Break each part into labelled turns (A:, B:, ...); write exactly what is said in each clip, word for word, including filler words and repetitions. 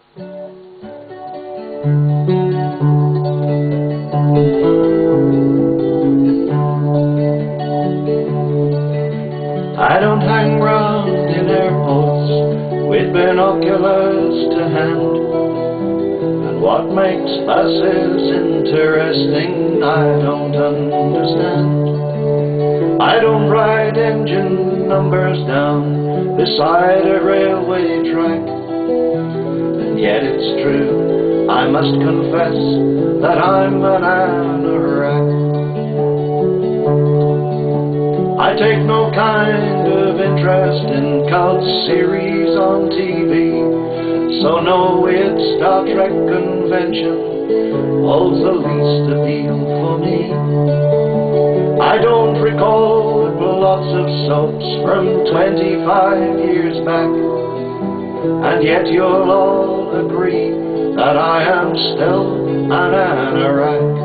A: I don't hang round in airports with binoculars to hand, and what makes buses interesting I don't understand. I don't write engine numbers down beside a railway track, and yet it's true, I must confess that I'm an anorak. I take no kind of interest in cult series on T V, so no weird Star Trek convention holds the least appeal for me. I don't recall lots of soaps from twenty-five years back, and yet you'll all agree that I am still an anorak.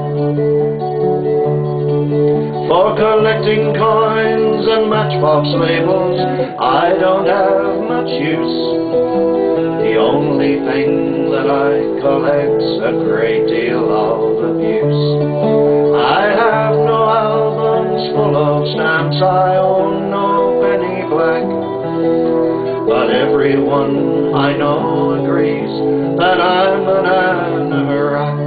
A: For collecting coins and matchbox labels, I don't have much use. The only thing that I collect's a great deal of abuse. I have no albums full of stamps, I own no penny black, but everyone I know agrees that I'm an anorak.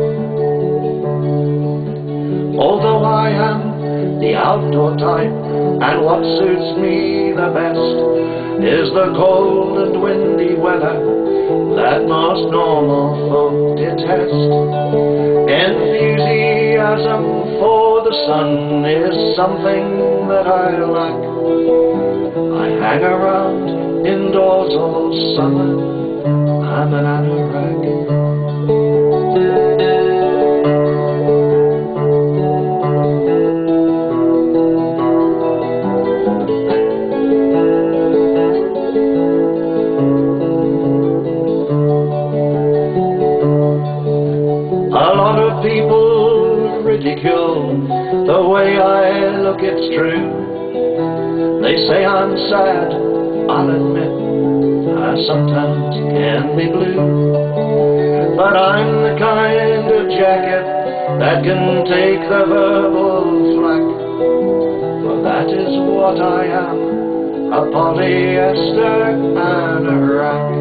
A: Although I am the outdoor type, and what suits me the best is the cold and windy weather that most normal folk detest. Enthusiasm for the sun is something that I lack. I hang around indoors all summer, I'm an anorak. People ridicule the way I look, it's true. They say I'm sad, I'll admit, I sometimes can be blue. But I'm the kind of jacket that can take the verbal flack, for that is what I am, a polyester anorak.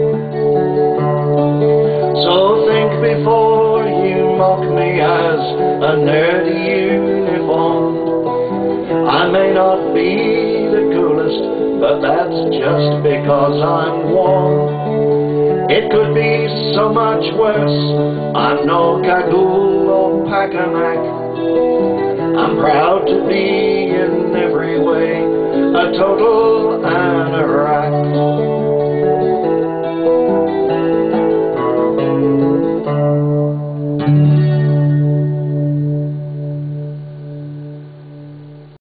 A: So think before you mock me as a nerdy uniform. I may not be the coolest, but that's just because I'm warm. It could be so much worse, I'm no cagoule or pack-a-mac. I'm proud to be in every way a total